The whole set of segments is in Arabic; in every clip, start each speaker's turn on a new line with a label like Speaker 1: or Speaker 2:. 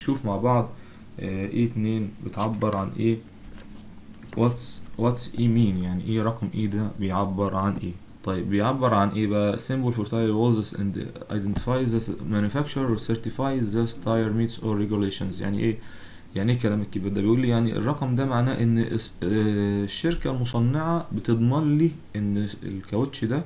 Speaker 1: نشوف مع بعض ايه 2 بتعبر عن ايه. what's ايه مين، يعني ايه رقم ايه ده بيعبر عن ايه. طيب بيعبر عن ايه بقى؟ symbol for tire walls and identifies the manufacturer or certifies the tire meets all regulations. يعني ايه؟ يعني ايه الكلام الكبير ده؟ بيقول لي يعني الرقم ده معناه ان الشركة المصنعة بتضمن لي ان الكاوتش ده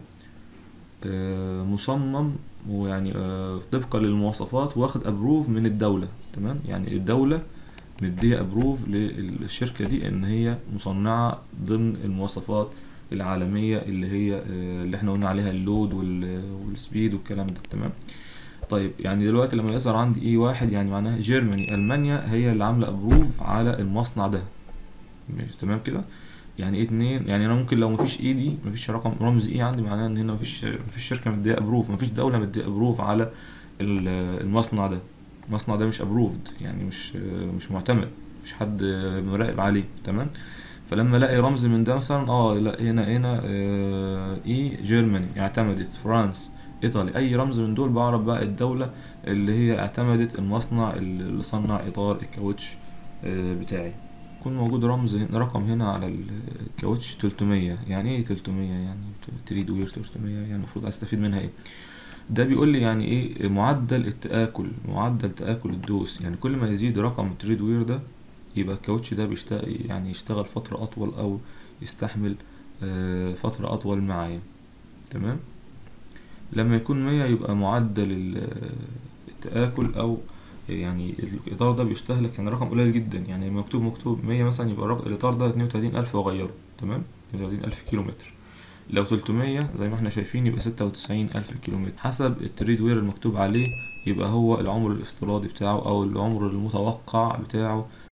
Speaker 1: مصمم، ويعني طبقا للمواصفات، واخد ابروف من الدولة. تمام، يعني الدولة مدية ابروف للشركة دي ان هي مصنعة ضمن المواصفات العالمية اللي هي اللي احنا قلنا عليها اللود والسبيد والكلام ده. تمام. طيب يعني دلوقتي لما يظهر عندي ايه واحد، يعني معناها جيرماني، المانيا هي اللي عاملة ابروف على المصنع ده. تمام كده. يعني ايه 2؟ يعني انا ممكن لو مفيش اي دي، مفيش رقم رمز اي عندي، معناه ان هنا مفيش شركة مدية ابروف، مفيش دولة مدية ابروف على المصنع ده. المصنع ده مش ابروفد، يعني مش معتمد، مش حد مراقب عليه. تمام. فلما الاقي رمز من ده مثلا، لا هنا اي جيرماني اعتمدت، فرانس، ايطالي، اي رمز من دول بعرف بقى الدولة اللي هي اعتمدت المصنع اللي صنع اطار الكاوتش بتاعي. يكون موجود رقم هنا على الكاوتش 300. يعني ايه 300؟ يعني تريد وير 300، يعني المفروض استفيد منها ايه؟ ده بيقول لي يعني ايه معدل تآكل الدوس. يعني كل ما يزيد رقم التريد وير ده، يبقى الكاوتش ده يعني يشتغل فترة أطول، أو يستحمل فترة أطول معايا. تمام. لما يكون 100 يبقى معدل التآكل، أو يعني الإطار ده بيستهلك يعني رقم قليل جدا. يعني مكتوب 100 مثلا، يبقى الإطار ده 32,000 وأغيره. تمام، 32,000 كيلو متر. لو 300 زي ما احنا شايفين يبقى 96,000 كيلومتر. حسب التريد وير المكتوب عليه يبقى هو العمر الافتراضي بتاعه، أو العمر المتوقع بتاعه